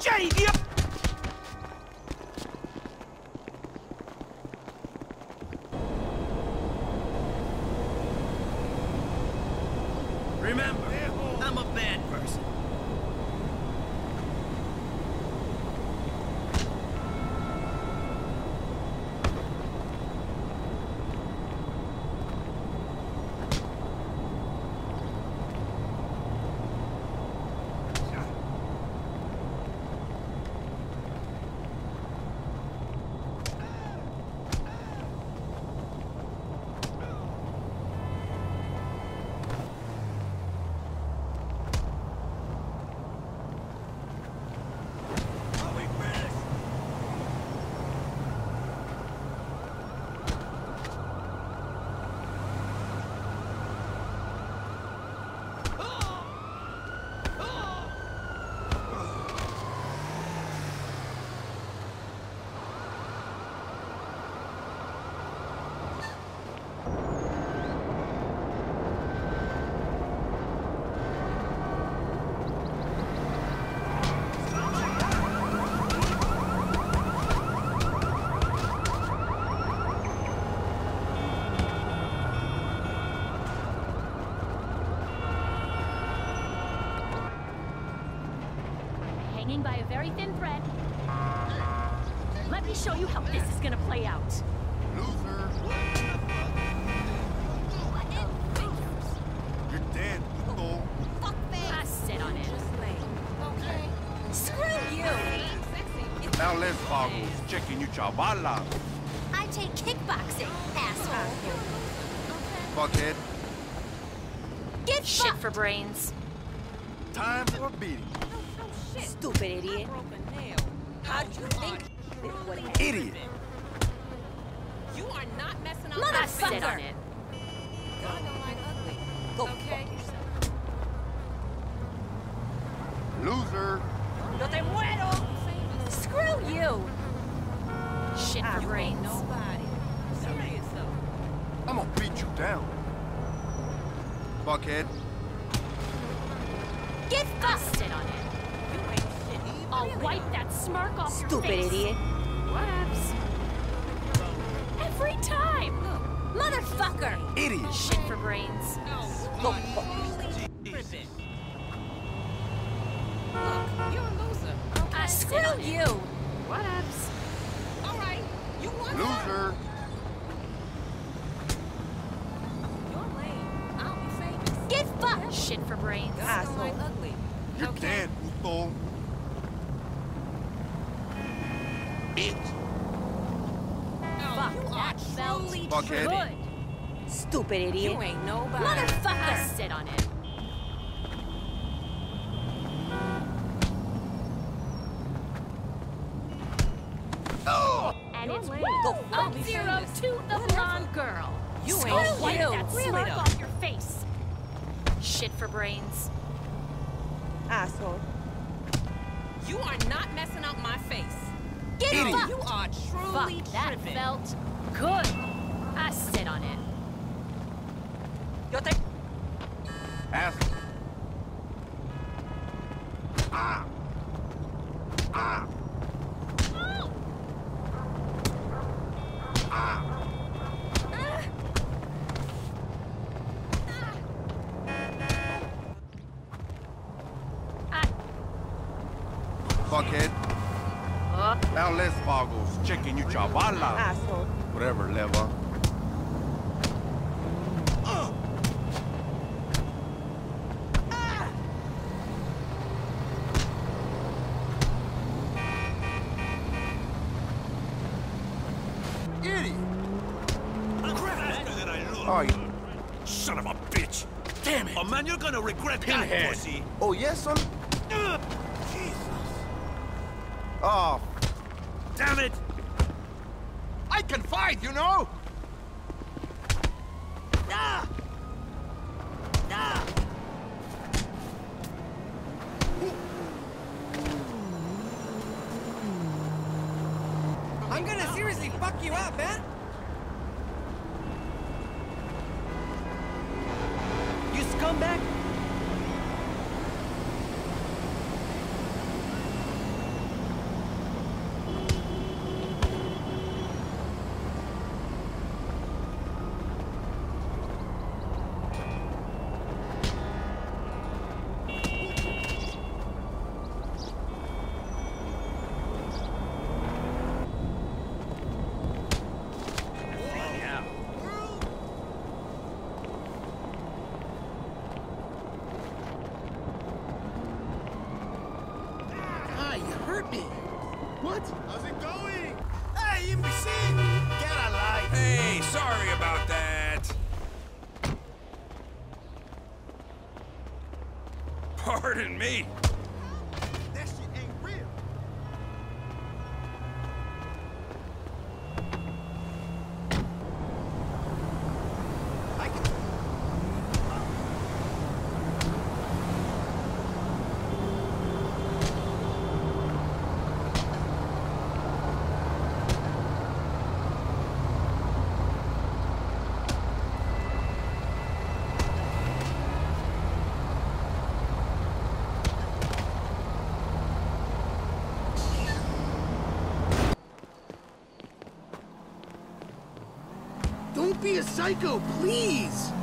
idiot! Remember, I'm a bad person. Hanging by a very thin thread. Let me show you how this is gonna play out. Loser. You're dead, puto. I sit on it. Okay. Screw you! Now let's Vagos. Checking you chavala. I take kickboxing, asshole. Fuckhead. Get Shit fucked! for brains. Time for a beating. Stupid idiot. How'd you think this would happen? Idiot. You are not messing up. I sit on Motherfucker! it. God don't like ugly. Go Okay. fuck yourself. Loser. No te muero! Screw you! Shit for You brains. ain't nobody. Say yourself. I'm gonna beat you down. Fuckhead. Get I fucked! sit on it. You ain't shit. I'll wipe that smirk off your Stupid face. idiot. Whatevs. Every time. Motherfucker! Idiot. Shit for brains. Go fuck yourself. Tripping. Look, you're a loser. Okay? I sit Screw on it. you! Whatevs. All right. You won. Loser. You're lame. I'll be famous. Get fucked! Shit for brains. God don't like ugly. You're Okay? dead, puto. Bitch. Oh, you are that felt truly Fuckhead. tripping. Stupid idiot. You ain't nobody. I Motherfucker! sit on it. And it's Go up fuck 0 to the blonde girl. You Screw ain't Wipe you. that Really smirk though. off your face. Shit for brains. Asshole. You are not messing up my face. Get Idiot. fucked! You are Fuck, truly that tripping. felt good. I sit on it. Yo te... Ass. Ah. Ah. Ah. Fuckhead. Now let's Vagos. Checking you chavala. Asshole. Whatever, Leva. Idiot. Faster than I look. Oh, you... Son of a bitch! Damn it! Oh man, you're gonna regret that, Pinhead. pussy! Oh, yes, son? Jesus! Oh, Damn it! I can fight, you know? Ah! Ah! I'm gonna seriously fuck you up, man! You scumbag! hurt me. What? How's it going? Hey, imbecile! Get a life! Hey, sorry about that. Pardon me. That shit ain't real. I can... Don't be a psycho, please.